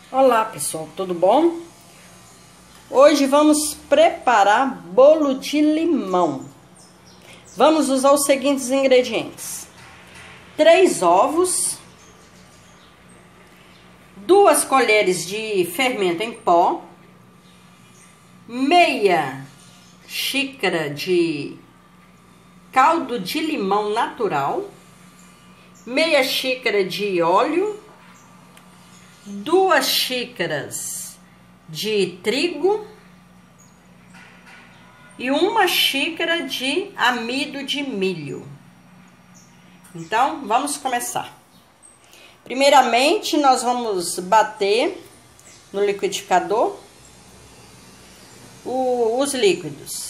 Olá pessoal, tudo bom? Hoje vamos preparar bolo de limão. Vamos usar os seguintes ingredientes: 3 ovos, 2 colheres de fermento em pó, meia xícara de caldo de limão natural, meia xícara de óleo, 2 xícaras de trigo e 1 xícara de amido de milho. Então, vamos começar. Primeiramente, nós vamos bater no liquidificador os líquidos.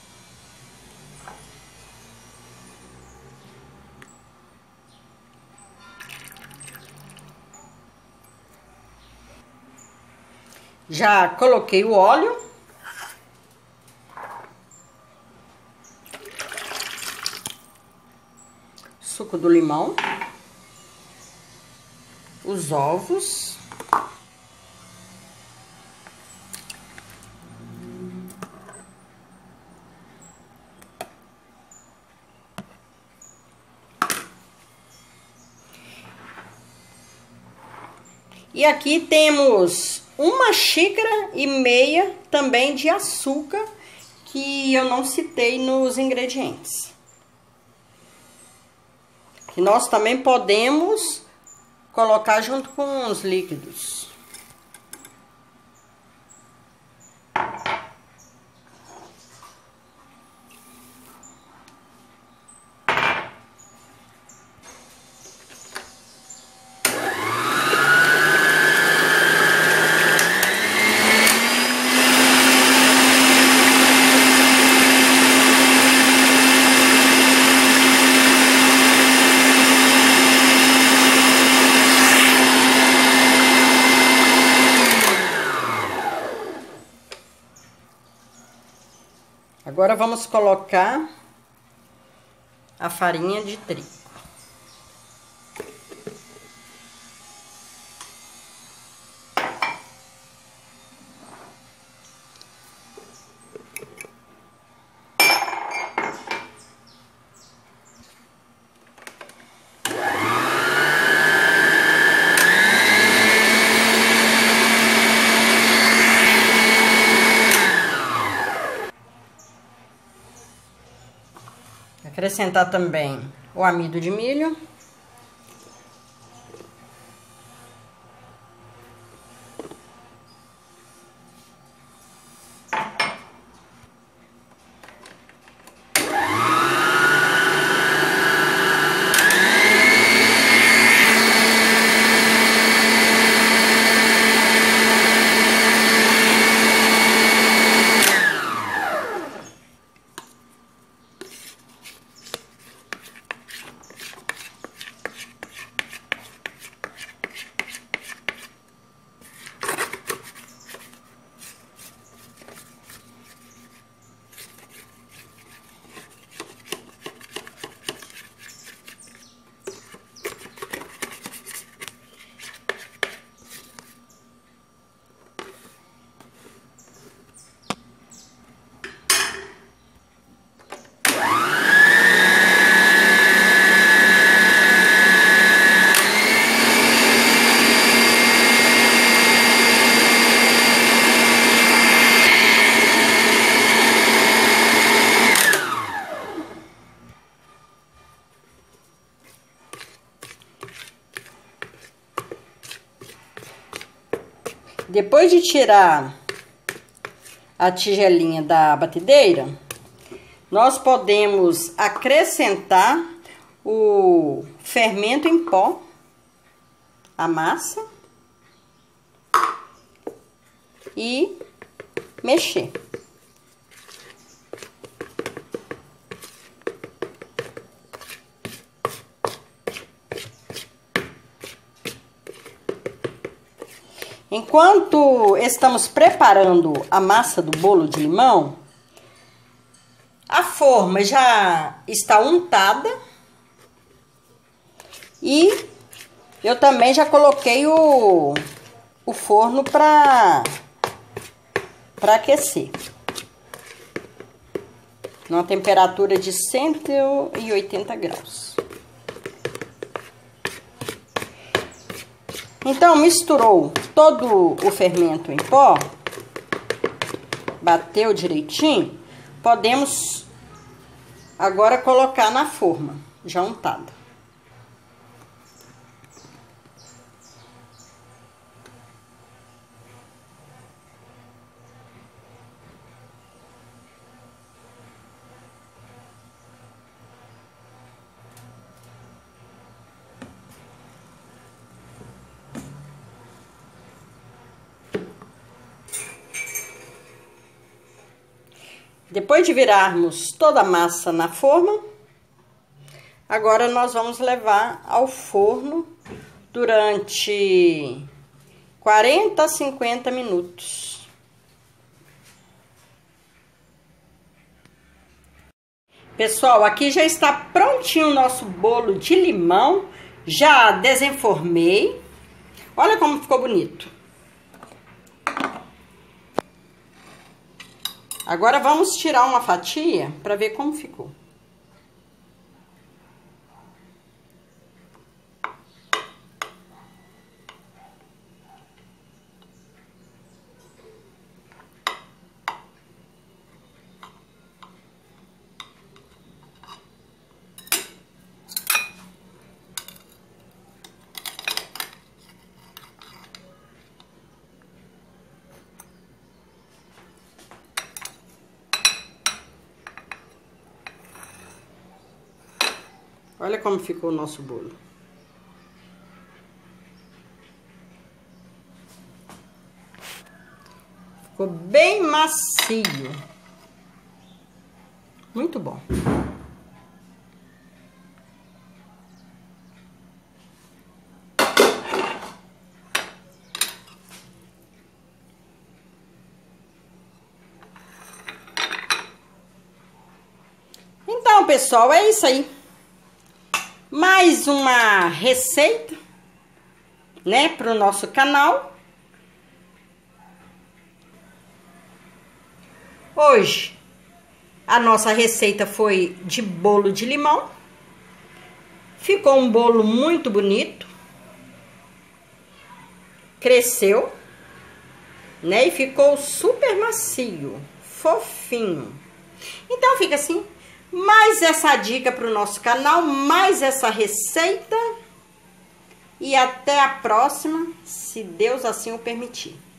Já coloquei o óleo. Suco do limão. Os ovos. E aqui temos 1,5 xícaras também de açúcar, que eu não citei nos ingredientes. Que nós também podemos colocar junto com os líquidos. Agora vamos colocar a farinha de trigo. Acrescentar também o amido de milho. Depois de tirar a tigelinha da batedeira, nós podemos acrescentar o fermento em pó, a massa, e mexer. Enquanto estamos preparando a massa do bolo de limão, a forma já está untada e eu também já coloquei o o forno para aquecer. Numa temperatura de 180 graus. Então, misturou todo o fermento em pó, bateu direitinho, podemos agora colocar na forma já untada. Depois de virarmos toda a massa na forma, agora nós vamos levar ao forno durante 40 a 50 minutos. Pessoal, aqui já está prontinho o nosso bolo de limão. Já desenformei. Olha como ficou bonito. Agora vamos tirar uma fatia para ver como ficou. Olha como ficou o nosso bolo. Ficou bem macio. Muito bom. Então, pessoal, é isso aí. Mais uma receita, né, para o nosso canal. Hoje, a nossa receita foi de bolo de limão. Ficou um bolo muito bonito. Cresceu, né, e ficou super macio, fofinho. Então, fica assim. Mais essa dica para o nosso canal, mais essa receita. E até a próxima, se Deus assim o permitir.